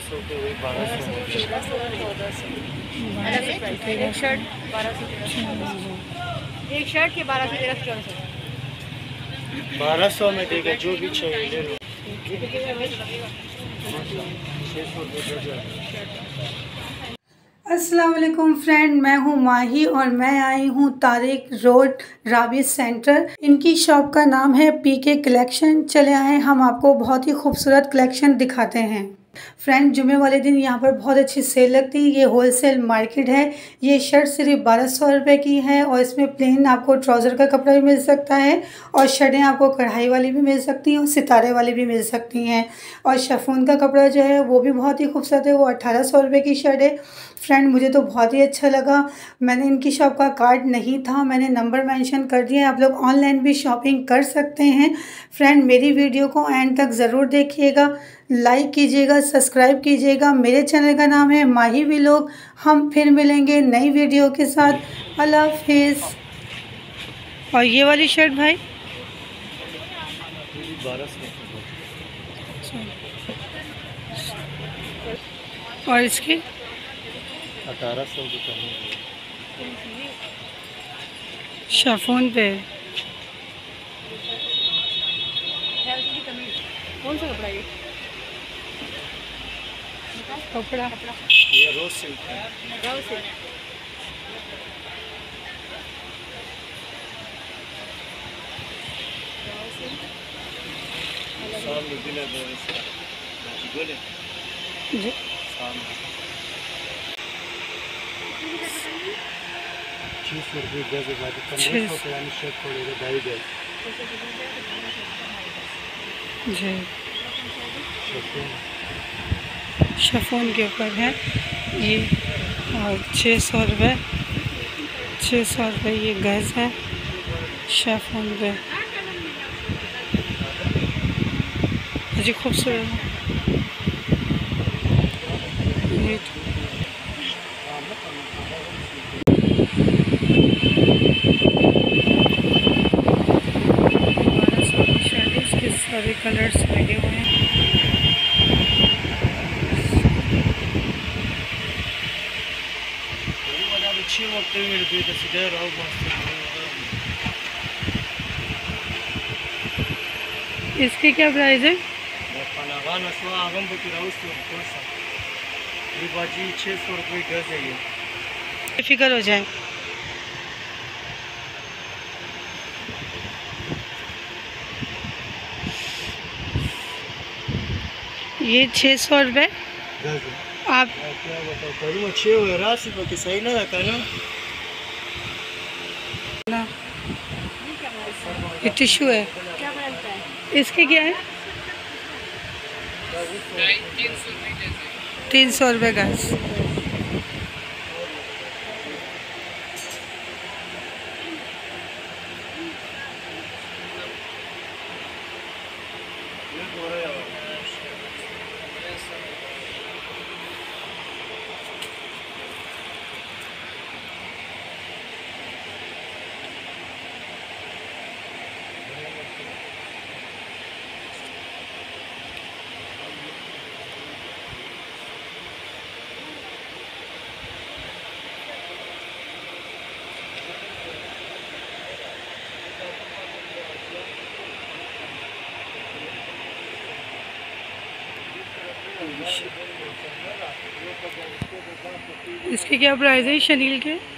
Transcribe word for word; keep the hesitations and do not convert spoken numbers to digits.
सौ के वही बारह सौ तेरह सौ चौदह सौ एक शर्ट बारह सौ तेरह सौ एक शर्ट के बारह सौ तेरह सौ चौदह सौ बारह सौ में देगा जो भी चाहिए ले लो। अस्सलाम वालेकुम फ्रेंड, मैं हूँ माही और मैं आई हूँ तारिक रोड राबी सेंटर। इनकी शॉप का नाम है पीके कलेक्शन। चले आए हम आपको बहुत ही खूबसूरत कलेक्शन दिखाते हैं। फ्रेंड, जुमे वाले दिन यहाँ पर बहुत अच्छी सेल लगती है। ये होलसेल मार्केट है। ये शर्ट सिर्फ बारह सौ रुपये की है और इसमें प्लेन आपको ट्राउज़र का कपड़ा भी मिल सकता है और शर्टें आपको कढ़ाई वाली भी मिल सकती हैं और सितारे वाली भी मिल सकती हैं। और शिफॉन का कपड़ा जो है वो भी बहुत ही खूबसूरत है। वो अठारह सौ रुपये की शर्ट है। फ्रेंड, मुझे तो बहुत ही अच्छा लगा। मैंने इनकी शॉप का कार्ड नहीं था, मैंने नंबर मेंशन कर दिया है। आप लोग ऑनलाइन भी शॉपिंग कर सकते हैं। फ्रेंड, मेरी वीडियो को एंड तक ज़रूर देखिएगा, लाइक कीजिएगा, सब्सक्राइब कीजिएगा। मेरे चैनल का नाम है माही व्लॉग। हम फिर मिलेंगे नई वीडियो के साथ। अल्लाह हाफिज़। और ये वाली शर्ट भाई बारह सौ और इसकी अठारह सौ के शिफॉन पे कौन सा कपड़ा ये कपड़ा ये रोज सिल्क है। गाँव से सामने दिला दो इसका बोले जी सामने छः सौ रुपये गज है बाकी पंद्रह सौ पुरानी शर्ट पड़ेगा ढाई गज जी शिफॉन के ऊपर है ये। और छः सौ रुपये छः सौ रुपये ये गज है शिफॉन पे। जी खूबसूरत है ये। इसके सारे कलर्स लगे हुए हैं। अच्छी वक्त मिलती है सीधे रहो इसकी क्या प्राइस है? ये बाजी छः सौ रुपये गज है। ये फिक्र हो जाए। ये छः सौ रुपये आप क्या बताओ करूँ अच्छे हुए राशि बाकी सही ना रखा ना। ना ये टिश्यू है। क्या बनता है इसके क्या है? तीन सौ रुपये गज। इसके क्या प्राइस है शनील के?